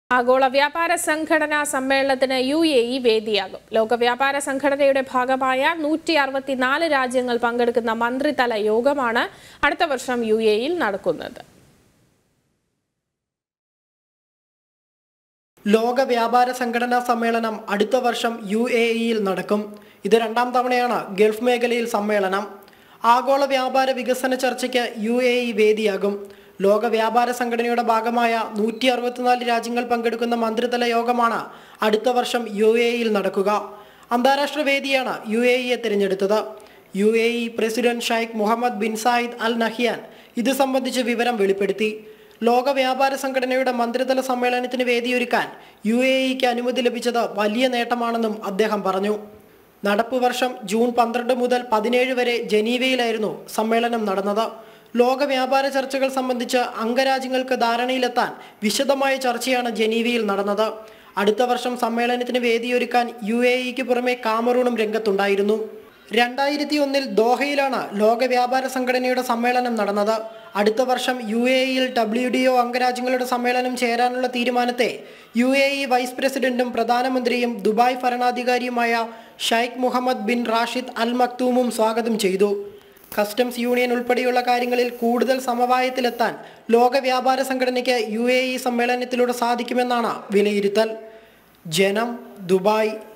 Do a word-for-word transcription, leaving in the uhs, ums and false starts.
ആഗോള വ്യാപാര സംഘടനാ സമ്മേളനത്തിന് യു എ ഇ വേദിയാകും. ലോക വ്യാപാര സംഘടനയുടെ ഭാഗമായ നൂറ്റി അറുപത്തിനാല് രാജ്യങ്ങൾ പങ്കെടുക്കുന്ന മന്ത്രിതല യോഗമാണ് അടുത്ത വർഷം യു എ ഇയിൽ നടക്കുന്നത്. ലോക വ്യാപാര സംഘടനാ സമ്മേളനം അടുത്ത വർഷം യു എ ഇയിൽ നടക്കും. ഇത് രണ്ടാം തവണയാണ് ഗൾഫ് മേഖലയിൽ സമ്മേളനം. ആഗോള വ്യാപാര വികസന ചർച്ചയ്ക്ക് യു എ ഇ വേദിയാകും. ലോക വ്യാപാര സംഘടനയുടെ ഭാഗമായ നൂറ്റി അറുപത്തിനാല് രാജ്യങ്ങൾ പങ്കെടുക്കുന്ന മന്ത്രിതല യോഗമാണ് അടുത്ത വർഷം യു എ ഇയിൽ നടക്കുക. അന്താരാഷ്ട്ര വേദിയാണ് യു എ ഇയെ തിരഞ്ഞെടുത്തത്. U A E president Sheikh Mohammed bin Zayed Al Nahyan ഇത് സംബന്ധിച്ച് വിവരം വെളിപ്പെടുത്തി. ലോക വ്യാപാര സംഘടനയുടെ മന്ത്രിതല സമ്മേളനത്തിന് വേദിയൊരുക്കാൻ യു എ ഇക്ക് അനുമതി ലഭിച്ചത് വലിയ നേട്ടമാണെന്നും അദ്ദേഹം പറഞ്ഞു. നടപ്പ് വർഷം ജൂൺ പന്ത്രണ്ട് മുതൽ പതിനേഴ് വരെ ജനീവയിലായിരുന്നു സമ്മേളനം നടന്നത്. ലോക വ്യാപാര ചർച്ചകൾ സംബന്ധിച്ച് അംഗരാജ്യങ്ങൾക്ക് ധാരണയിലെത്താൻ വിശദമായ ചർച്ചയാണ് ജനീവയിൽ നടന്നത്. അടുത്ത വർഷം സമ്മേളനത്തിന് വേദിയൊരുക്കാൻ യു എ ഇക്ക് പുറമെ കാമറൂണും രംഗത്തുണ്ടായിരുന്നു. രണ്ടായിരത്തി ഒന്നിൽ ദോഹയിലാണ് ലോക വ്യാപാര സംഘടനയുടെ സമ്മേളനം നടന്നത്. അടുത്ത വർഷം യു എ ഇയിൽ ഡബ്ല്യു ഡി ഒ അംഗരാജ്യങ്ങളുടെ സമ്മേളനം ചേരാനുള്ള തീരുമാനത്തെ യു എ ഇ വൈസ് പ്രസിഡന്റും പ്രധാനമന്ത്രിയും ദുബായ് ഭരണാധികാരിയുമായ Sheikh Mohammed bin Rashid Al മക്തൂമും സ്വാഗതം ചെയ്തു. കസ്റ്റംസ് യൂണിയൻ ഉൾപ്പെടെയുള്ള കാര്യങ്ങളിൽ കൂടുതൽ സമവായത്തിലെത്താൻ ലോക വ്യാപാര സംഘടനയ്ക്ക് യു എ ഇ സമ്മേളനത്തിലൂടെ സാധിക്കുമെന്നാണ് വിലയിരുത്തൽ. ജനം, ദുബായ്.